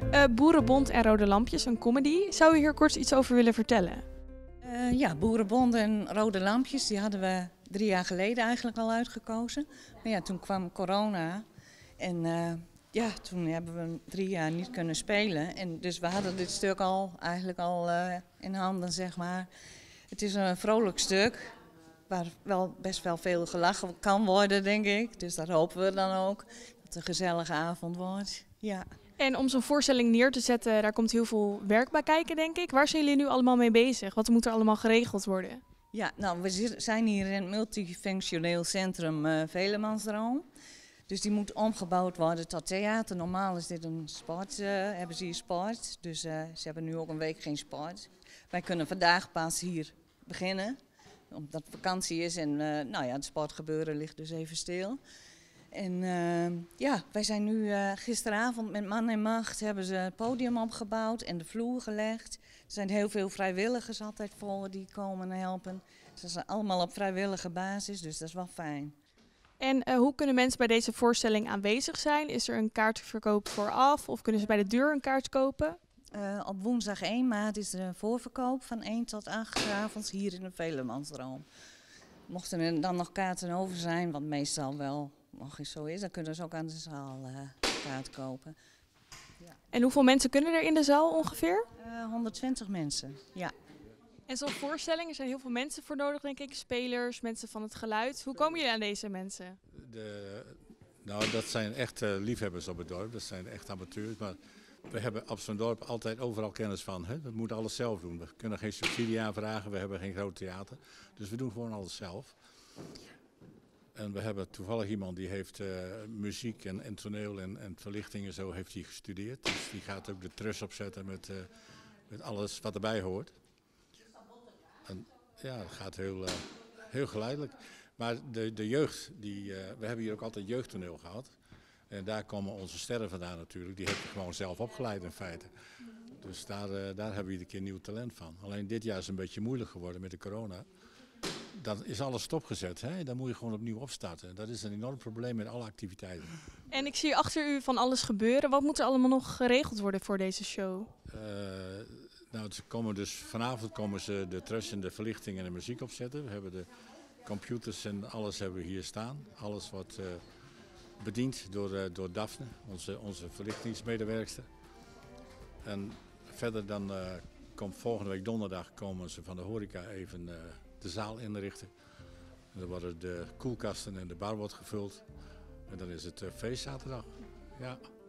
Boerenbond en Rode Lampjes, een comedy. Zou u hier kort iets over willen vertellen? Ja, Boerenbond en Rode Lampjes, die hadden we 3 jaar geleden eigenlijk al uitgekozen. Maar ja, toen kwam corona en toen hebben we 3 jaar niet kunnen spelen. En dus we hadden dit stuk eigenlijk al in handen, zeg maar. Het is een vrolijk stuk, waar wel best wel veel gelachen kan worden, denk ik. Dus daar hopen we dan ook, dat het een gezellige avond wordt. Ja. En om zo'n voorstelling neer te zetten, daar komt heel veel werk bij kijken, denk ik. Waar zijn jullie nu allemaal mee bezig? Wat moet er allemaal geregeld worden? Ja, nou, we zijn hier in het multifunctioneel centrum Velemansdroom. Dus die moet omgebouwd worden tot theater. Normaal is dit een sport, hebben ze hier sport. Dus ze hebben nu ook een week geen sport. Wij kunnen vandaag pas hier beginnen, omdat het vakantie is en het sportgebeuren ligt dus even stil. En wij zijn nu gisteravond met man en macht hebben ze het podium opgebouwd en de vloer gelegd. Er zijn heel veel vrijwilligers altijd voor die komen helpen. Ze zijn allemaal op vrijwillige basis, dus dat is wel fijn. En hoe kunnen mensen bij deze voorstelling aanwezig zijn? Is er een kaartverkoop vooraf of kunnen ze bij de deur een kaart kopen? Op woensdag 1 maart is er een voorverkoop van 1 tot 8 avonds hier in de Velemansdroom. Mochten er dan nog kaarten over zijn, wat meestal wel nog eens zo is, dan kunnen ze ook aan de zaal kaart kopen. Ja. En hoeveel mensen kunnen er in de zaal ongeveer? 120 mensen, ja. En zo'n voorstelling, er zijn heel veel mensen voor nodig, denk ik. Spelers, mensen van het geluid. Hoe komen jullie aan deze mensen? Dat zijn echt liefhebbers op het dorp. Dat zijn echt amateurs. Maar we hebben op zo'n dorp altijd overal kennis van. Hè? We moeten alles zelf doen. We kunnen geen subsidie aanvragen. We hebben geen groot theater. Dus we doen gewoon alles zelf. En we hebben toevallig iemand die heeft muziek en toneel en verlichting en zo heeft hij gestudeerd. Dus die gaat ook de trus opzetten met alles wat erbij hoort. En ja, dat gaat heel geleidelijk. Maar de jeugd, we hebben hier ook altijd jeugdtoneel gehad. En daar komen onze sterren vandaan natuurlijk. Die heb ik gewoon zelf opgeleid in feite. Dus daar hebben we iedere keer nieuw talent van. Alleen dit jaar is een beetje moeilijk geworden met de corona. Dan is alles stopgezet. Hè? Dan moet je gewoon opnieuw opstarten. Dat is een enorm probleem met alle activiteiten. En ik zie achter u van alles gebeuren. Wat moet er allemaal nog geregeld worden voor deze show? Vanavond komen ze de truss en de verlichting en de muziek opzetten. We hebben de computers en alles hebben we hier staan. Alles wordt bediend door Daphne, onze verlichtingsmedewerkster. En verder dan komt volgende week donderdag komen ze van de horeca even de zaal inrichten. En dan worden de koelkasten en de bar wordt gevuld. En dan is het feest zaterdag. Ja.